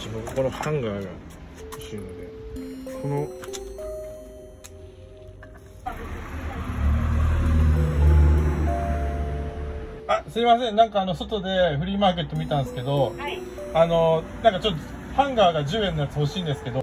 僕このハンガーが欲しいので、このすいません、なんか外でフリーマーケット見たんですけど、はい、なんかちょっとハンガーが10円のやつ欲しいんですけど。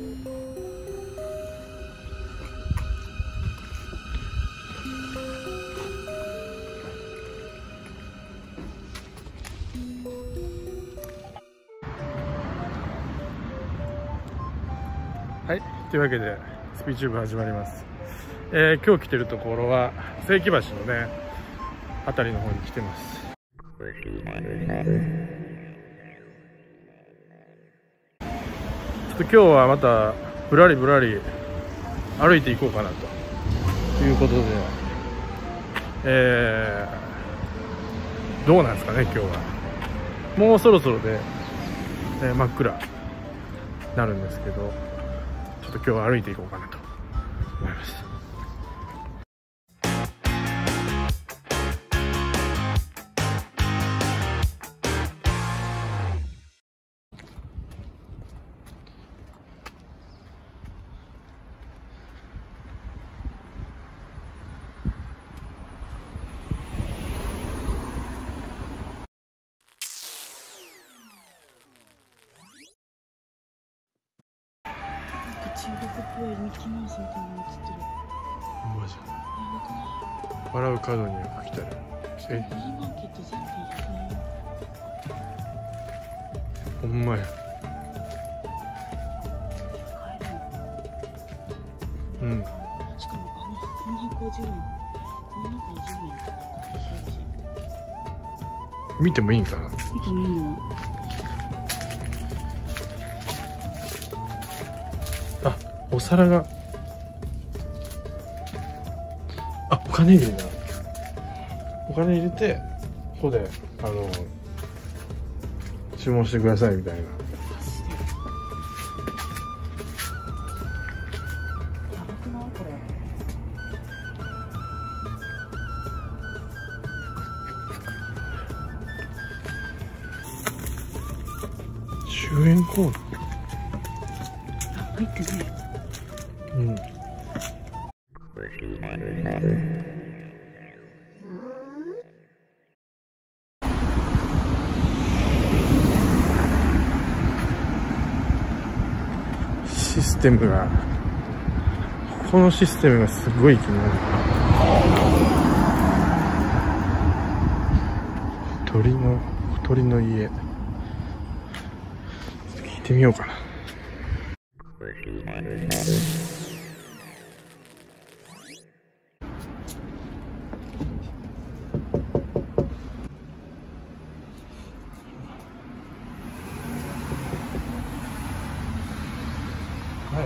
はい、というわけでスピーチューブ始まります。今日来てるところは世紀橋のね辺りの方に来てます。ちょっと今日はまたぶらりぶらり歩いていこうかなということで、どうなんですかね、今日はもうそろそろで、真っ暗になるんですけど、ちょっと今日は歩いていこうかなと思います。 中国っぽいミッキーマウスみたいなの映ってる。 マジ笑う角には来たる。 フリーマーケット全部一緒。 ほんまや。うん。 しかも450円、450円とか見てもいいんかな。 見てもいいの。 お皿が、お金入れな。お金入れてここで注文してくださいみたいな。10円コード入ってない。 うん。システムが、ここのシステムがすごい気になる。鳥の家、聞いてみようかな。はい。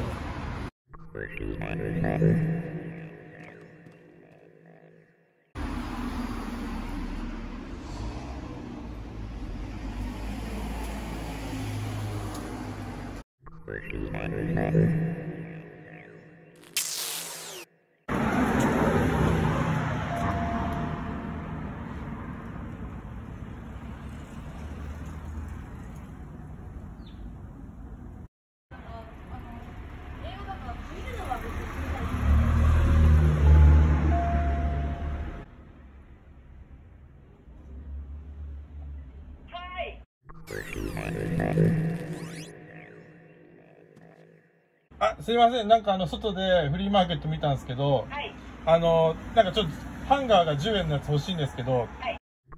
すいません、なんか外でフリーマーケット見たんですけど、はい、なんかちょっとハンガーが10円のやつ欲しいんですけど、はい、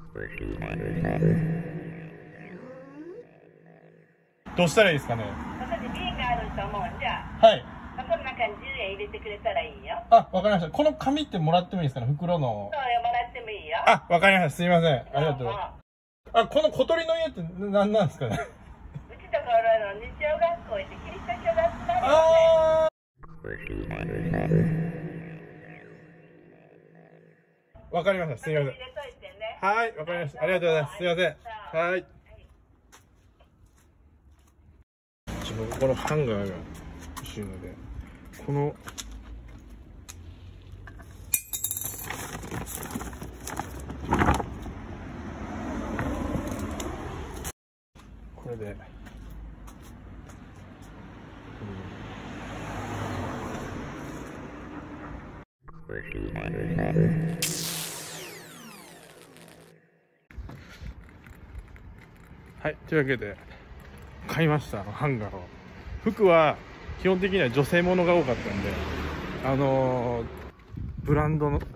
どうしたらいいですかね。 私瓶があると思うんじゃ。 はい。 その中に10円入れてくれたらいいよ。 わかりました。この紙ってもらってもいいですかね、袋の。 そうよ、もらってもいいよ。 わかりました。すいません。ありがとう。この小鳥の家って何なんですかね。 うちところの日曜学校行ってキリスト教が集まるよね。 わかりました。すいません。はい、わかりました。ありがとうございます。すいません。はい。僕このハンガーが欲しいので、このこれではい、というわけで買いました、ハンガーを。服は基本的には女性ものが多かったんで、ブランド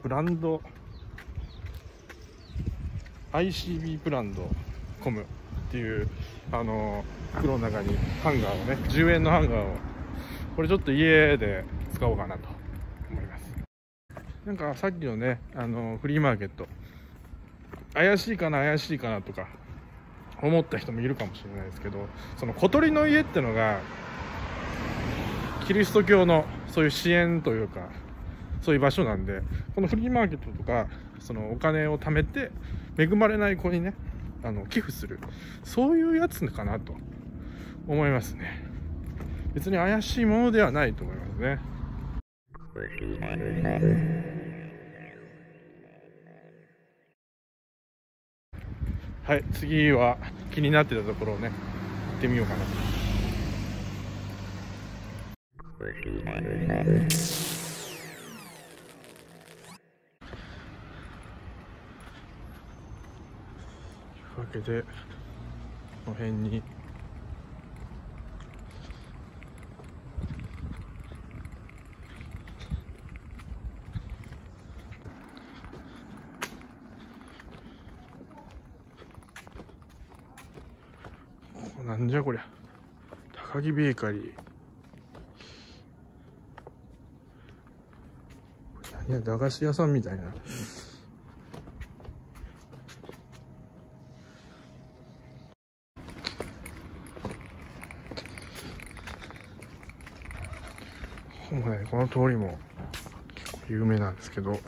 ICB ブランドコムっていう袋の中にハンガーをね、10円のハンガーを、これちょっと家で使おうかなと思います。なんかさっきのね、フリーマーケット、怪しいかなとか思った人もいるかもしれないですけど、その小鳥の家ってのがキリスト教のそういう支援というか、そういう場所なんで、このフリーマーケットとか、そのお金を貯めて恵まれない子にね、寄付する、そういうやつかなと思いますね。別に怪しいものではないと思いますね。はい、次は気になってたところをね、行ってみようかなと。というわけで、この辺になんじゃこりゃ、高木ベーカリー。何や、駄菓子屋さんみたいな。もうね、この通りも結構有名なんですけど、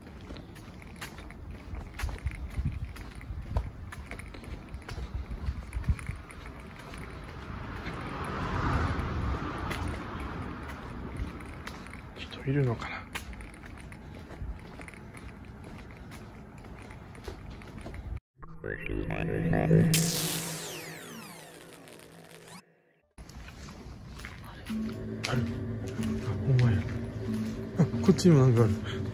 人いるのかな。ある。お前、こっちにもなんかある。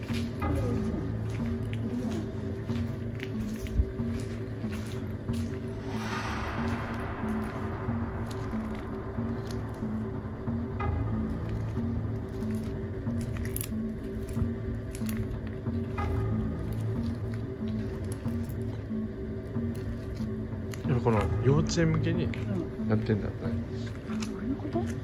この幼稚園向けにやってんだろうね。 そういうこと？ うん。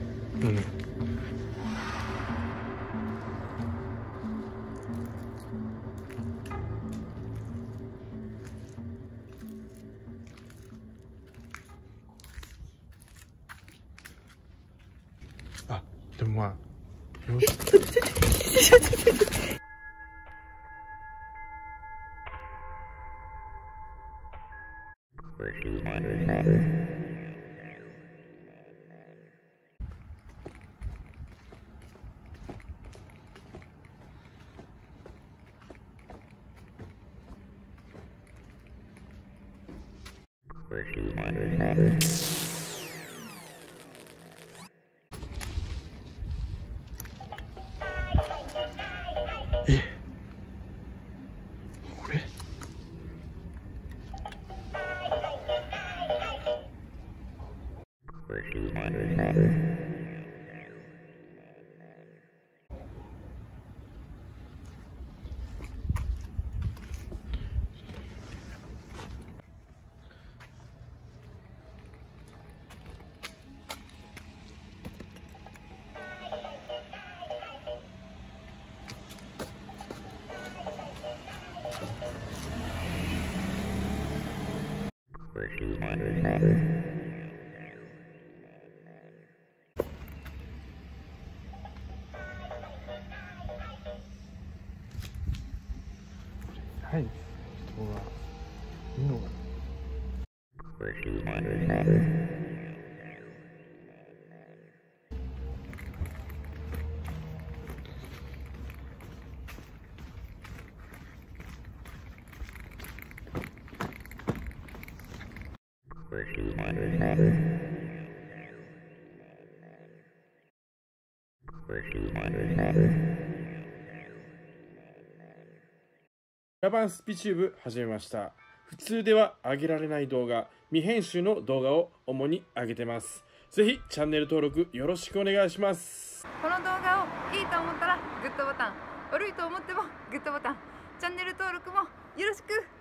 あ、でもまあ、え、これはい、人がいるのかな。 ヤバンスピチューブ始めました。普通では上げられない動画、未編集の動画を主に上げてます。ぜひチャンネル登録よろしくお願いします。 この動画をいいと思ったらグッドボタン、悪いと思ってもグッドボタン、チャンネル登録もよろしく。